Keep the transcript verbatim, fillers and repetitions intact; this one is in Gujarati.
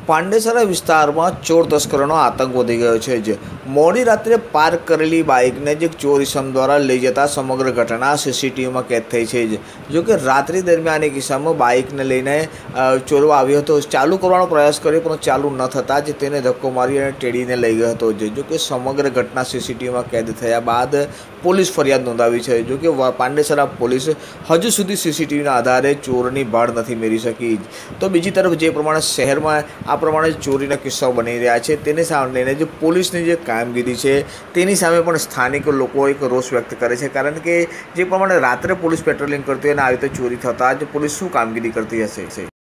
પાંડેસરા વિસ્તારમાં ચોર તસ્કરોનો આતંક વધી ગયો છે જ મોડી રાત્રે પાર્ક કરેલી બાઇકને જ ચોર ઇસમ દ્વારા લઈ જતા સમગ્ર ઘટના સીસીટીવીમાં કેદ થઈ છે જ જોકે રાત્રિ દરમિયાન એક ઇસમ બાઇકને લઈને ચોરવા આવ્યો હતો, ચાલુ કરવાનો પ્રયાસ કર્યો પણ ચાલુ ન થતાં જ તેને ધક્કો મારી અને ટેડીને લઈ ગયો હતો જ જોકે સમગ્ર ઘટના સીસીટીવીમાં કેદ થયા બાદ પોલીસ ફરિયાદ નોંધાવી છે। જોકે પાંડેસરા પોલીસ હજુ સુધી સીસીટીવીના આધારે ચોરની ભાળ નથી મેળવી શકી। તો બીજી તરફ જે પ્રમાણે શહેરમાં આ પ્રમાણે ચોરીના કિસ્સાઓ બની રહ્યા છે તેને સામે લઈને જે પોલીસની જે કામગીરી છે તેની સામે પણ સ્થાનિક લોકો એક રોષ વ્યક્ત કરે છે, કારણ કે જે પ્રમાણે રાત્રે પોલીસ પેટ્રોલિંગ કરતી હોય અને આવી રીતે ચોરી થતાં જ પોલીસ શું કામગીરી કરતી હશે।